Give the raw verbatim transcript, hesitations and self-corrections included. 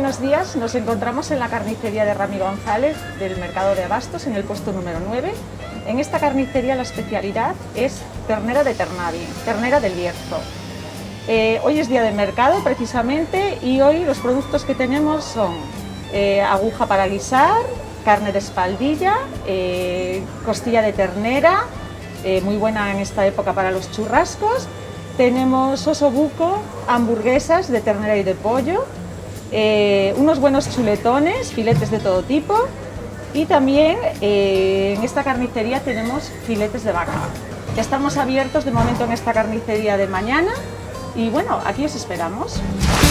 buenos días. Nos encontramos en la carnicería de Rami González del Mercado de Abastos, en el puesto número nueve. En esta carnicería la especialidad es ternera de Ternavi, ternera del Bierzo. Eh, hoy es día de mercado precisamente y hoy los productos que tenemos son eh, aguja para guisar, carne de espaldilla, eh, costilla de ternera, eh, muy buena en esta época para los churrascos. Tenemos osobuco, hamburguesas de ternera y de pollo, eh, unos buenos chuletones, filetes de todo tipo y también eh, en esta carnicería tenemos filetes de vaca. Estamos abiertos de momento en esta carnicería de mañana y bueno, aquí os esperamos.